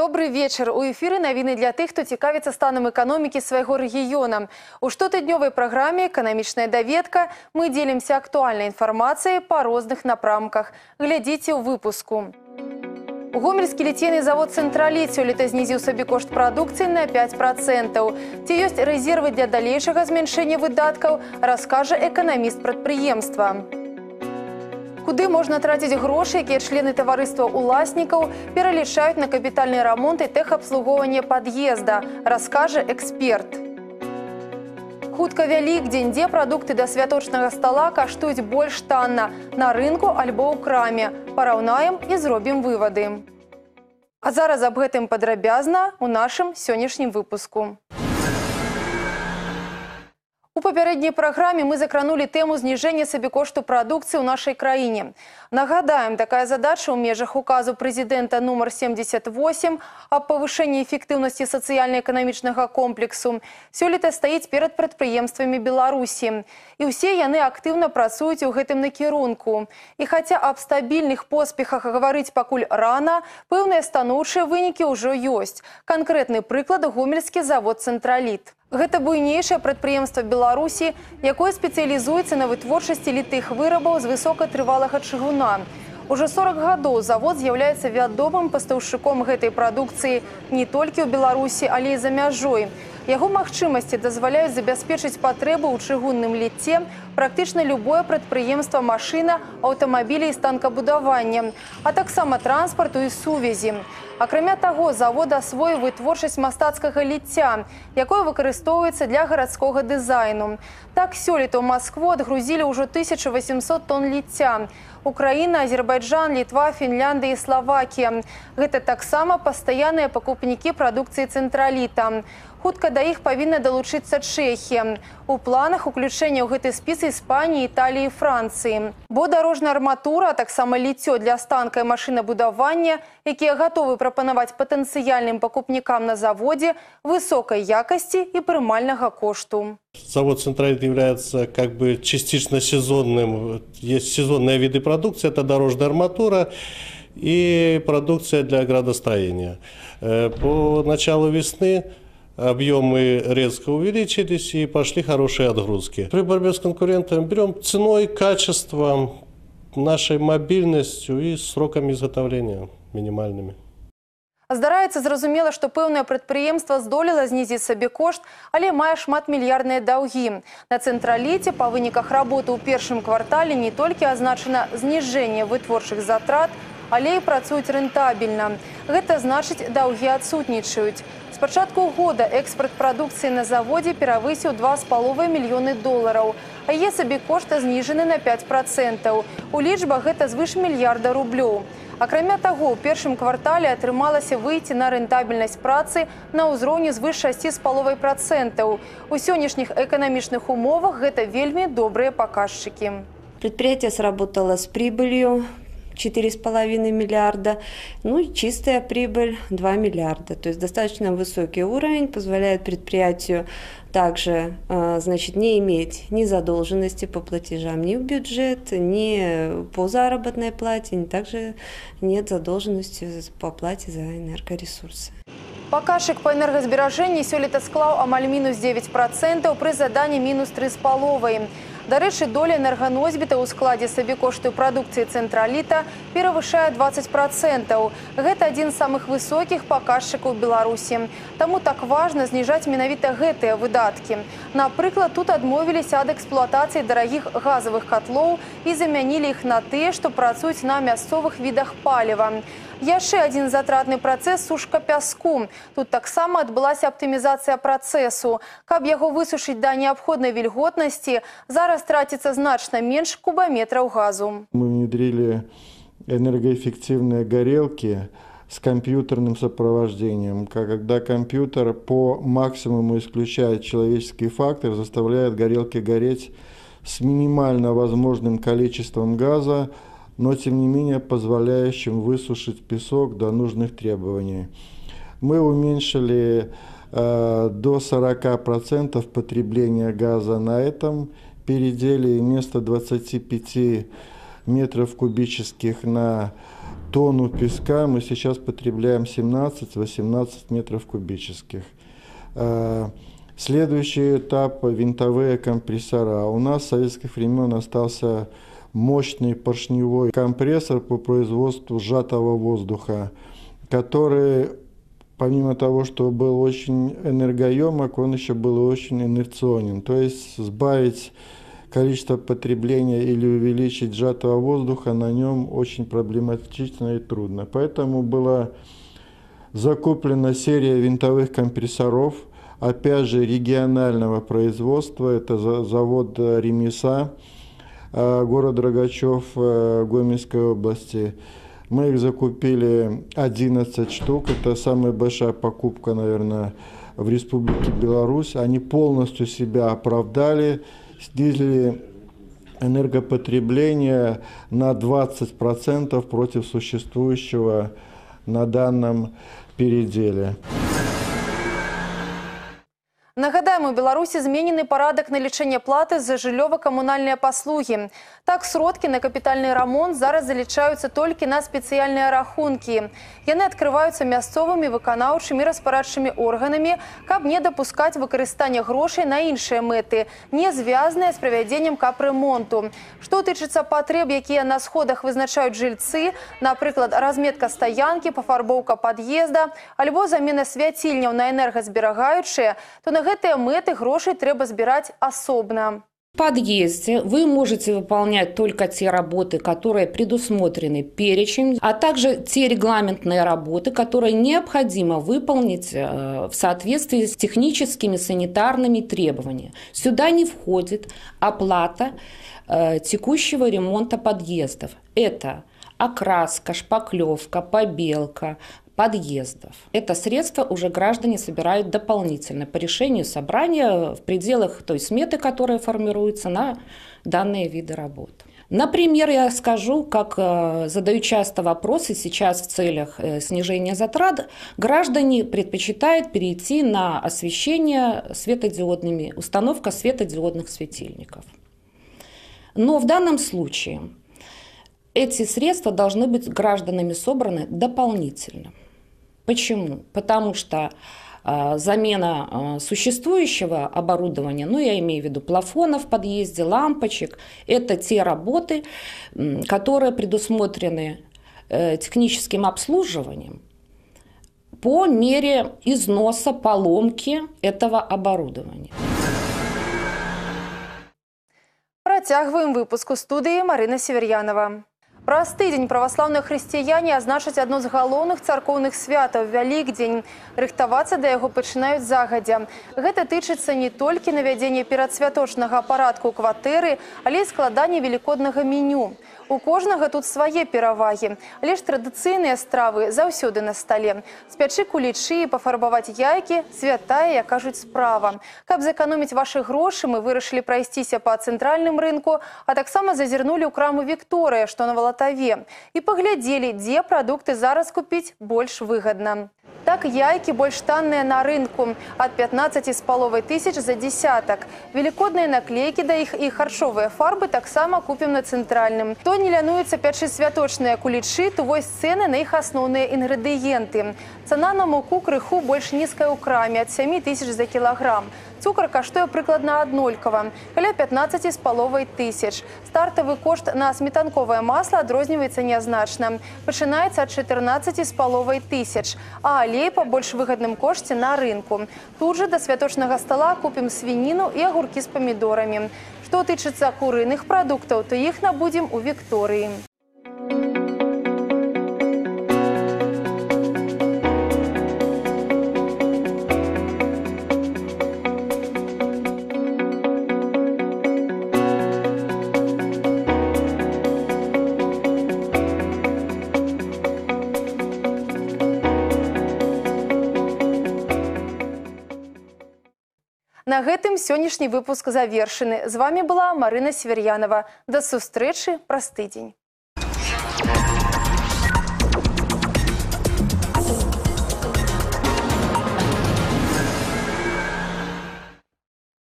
Добрый вечер. У эфіры навіны для тых, хто цікавіцца станам эканомікі свайго рэгіёна. У штотыднёвай праграме «Эканамічная даведка» мы дзелімся актуальнай інфармацыяй па розных напрамках. Глядзіце ў выпуску. Гомельскі ліцейны завод «Цэнтраліт» сёлета знізіў сабекошт прадукцыі на 5%. Ці ёсць рэзервы для далейшага змяншэння выдаткаў, раскажа эканаміст прадпрыемства. Куды можна траціць грошы, якія члены таварыства уласнікаў пералічаюць на капітальны рамонт і тэхабслугоўванне пад'езда, раскажа эксперт. Хутка Вялікдзень, дзе прадукты да святочнага стала каштуюць больш танна на рынку альбо ў краме. Параўнаем і зробім вывады. А зараз аб гэтым падрабязна ў нашым сённяшнім выпуску. У папярэдняй праграме мы закранулі тэму зніжэння сабекошту прадукцыі ў нашай краіне. Нагадаем, такая задача ў межах указу прэзідэнта нумар 78 аб павышэнні эфектыўнасці сацыяльна-эканамічнага комплексу сёлета стаіць перад прадпрыемствамі Беларусі. І ўсе яны актыўна працуюць у гэтым накірунку. І хаця аб стабільных поспехах гаварыць пакуль рана, пэўныя станоўчыя вынікі ўжо ёсць. Канкрэтны прыклад – гомельскі завод «Цэнтраліт». Гэта буйнейшае прадпрыемства Беларусі, якое спецыялізуецца на вытворчасці літых вырабаў з высокатрывалага чыгуна. Ужо 40 гадоў завод з'яўляецца вядомым пастаўшчыком гэтай прадукцыі не толькі ў Беларусі, але і за мяжой. Яго магчымасці дазваляюць забяспечыць патрэбы ў чыгунным ліце практычна любое прадпрыемства машына, аўтамабілі і станкабудавання, а таксама транспарту і сувязі. Акрамя таго, завод асвоіў вытворчасць мастацкага ліцця, якое выкарыстоўваецца для гарадскога дызайну. Так, сёлета ў Маскву адгрузілі ўжо 1800 тонн ліцця. Украіна, Азербайджан, Літва, Фінляндыя і Славакія. Гэта таксама пастаянныя пакупнікі прадукцыі «Цэнтраліта». Хутка да іх павінна далучыцца Чэхія. У планах уключэння ў гэты спіс Іспаніі, Італіі і Францыі. Бо дарожная арматура, а таксама ліццё для станка і машынабудавання, якія гатовы прапанаваць патэнцыяльным пакупнікам на заводзе, высокай якасці і прымальнага кошту. Завод «Централит» является как бы частично сезонным. Есть сезонные виды продукции, это дорожная арматура и продукция для градостроения. По началу весны объемы резко увеличились и пошли хорошие отгрузки. При борьбе с конкурентами берем ценой, качеством, нашей мобильностью и сроками изготовления минимальными. Здараецца, зразумела, што пэўнае прадпрыемства здолела знізіць сабекошт, але мае шматмільярдныя даўгі. На «Цэнтраліце» па выніках работы ў першым квартале не толькі азначана зніжэнне вытворчых затрат, але і працуюць рэнтабельна. Гэта значыць, даўгі адсутнічаюць. З пачатку года экспарт прадукцыі на заводзе перавысіў 2,5 мільёны долараў, а яе сабекошт зніжаны на 5%. У лічбах гэта звыш мільярда рублёў. Акрамя таго, у першым квартале атрымалася выйти на рэнтабельнасць працы на ўзроўні звыш 6,5%. У сённяшніх эканамічных умовах гэта вельмі добрыя паказчыкі. Предприятие сработало с прибылью 4,5 миллиарда, ну и чистая прибыль 2 миллиарда. То есть достаточно высокий уровень, позволяет предприятию также не иметь ни задолженности по платежам ни в бюджет, ни по заработной плате, также нет задолженности по оплате за энергоресурсы. Паказчык па энергазберажэнні сёлета склаў амаль мінус 9%, пры заданні мінус 3,5%. Дарэчы, доля энерганосьбіта ў складзе сабекошту прадукцыі «Цэнтраліта» перавышае 20%. Гэта адзін з самых высокіх паказчыкаў Беларусі. Таму так важна зніжаць менавіта гэтыя выдаткі. Напрыклад, тут адмовіліся ад эксплуатацыі дарагіх газавых катлоў і замянілі іх на тыя, што працуюць на мясцовых відах паліва. Яшчэ адзін затратны працэс – сушка пяску. Тут таксама адбылася аптымізацыя працэсу. Каб яго высушыць да неабходнай вільготнасці, зараз траціцца значна менш кубометраў газу. Мы внедрили энергоэффективные горелки с компьютерным сопровождением, когда компьютер по максимуму исключает человеческий фактор, заставляет горелки гореть с минимально возможным количеством газа, но тем не менее позволяющим высушить песок до нужных требований. Мы уменьшили до 40% потребления газа на этом переделе, и вместо 25 метров кубических на тонну песка мы сейчас потребляем 17-18 метров кубических. Следующий этап – винтовые компрессора. У нас с советских времен остался мощный поршневой компрессор по производству сжатого воздуха, который, помимо того, что был очень энергоемок, он еще был очень инерционен. То есть сбавить количество потребления или увеличить сжатого воздуха на нем очень проблематично и трудно. Поэтому была закуплена серия винтовых компрессоров, опять же регионального производства. Это завод Ремеса, город Рогачев Гомельской области. Мы их закупили 11 штук. Это самая большая покупка, наверное, в Республике Беларусь. Они полностью себя оправдали, снизили энергопотребление на 20% против существующего на данном переделе. Нагадаем, у Беларусі зменены парадак налічэння платы за жыллёва-камунальныя паслугі. Так, сродкі на капітальны рамонт зараз залічаюцца толькі на спецыяльныя рахункі. Яны адкрываюцца мясцовымі выканаўчымі распарадчымі органамі, каб не дапускаць выкарыстання грошай на іншыя мэты, не звязаныя з правядзеннем капрэмонту. Што тычыцца патрэб, якія на сходах вызначаюць жыльцы, напрыклад, разметка стаянкі, пафарбоўка пад'езда, альбо замена свяцільняў на энергазберагаючыя, то на гэтыя мэты грошай трэба збіраць асобна. В подъезде вы можете выполнять только те работы, которые предусмотрены перечнем, а также те регламентные работы, которые необходимо выполнить в соответствии с техническими санитарными требованиями. Сюда не входит оплата текущего ремонта подъездов. Это окраска, шпаклевка, побелка подъездов. Это средства уже граждане собирают дополнительно по решению собрания в пределах той сметы, которая формируется на данные виды работ. Например, я скажу, как задаю часто вопросы сейчас в целях снижения затрат, граждане предпочитают перейти на освещение светодиодными, установка светодиодных светильников. Но в данном случае эти средства должны быть гражданами собраны дополнительно. Почему? Потому что замена существующего оборудования, ну я имею в виду плафонов в подъезде, лампочек, это те работы, которые предусмотрены техническим обслуживанием по мере износа, поломки этого оборудования. Працягваем выпуск у студыі Марына Северянова. Праз тыдзень праваслаўныя хрысціяне азначаць адно з галоўных царкоўных святаў – Вялікдзень. Рыхтавацца да яго пачынаюць загадзя. Гэта тычыцца не толькі навядзення перадсвяточнага парадку ў кватэры, але і складання велікоднага меню. У кожнага тут свае перавагі, але ж традыцыйныя стравы заўсёды на стале. Спячы кулічы, пафарбаваць яйкі – святая, як кажуць, справа. Каб зэканоміць вашы грошы, мы вырашылі прайсціся па цэнтральным рынку, а таксама зазірнулі ў краму Вікторыя, што на Валатаве, і паглядзелі, дзе прадукты зараз купіць больш выгадна. Так, яйкі больш танныя на рынку – ад 15,5 тысяч за десятак. Велікодныя наклейкі да іх і харчовыя фарбы таксама купім на цэнтральным. Хто не лянуецца пячы святочныя кулічы, то вось цэны на іх асноўныя інгрэдыенты. Цана на муку крыху больш нізкая ў краме – ад 7 тысяч за кілаграм. Цукар каштуе прыкладна аднолькава – каля 15,5 тысяч. Стартавы кошт на сметанковае масла адрозніваецца нязначна. Пачынаецца ад 14,5 тысяч, а алей па больш выгадным кошце на рынку. Тут жа да святочнага стала купім свініну і агуркі з памідорамі. Што тычыцца курыных прадуктаў, то іх набудзем у Вікторыі. На гэтым сённяшні выпуск завершаны. З вами была Марына Северянова. Да сустрэчы праз тыдзень.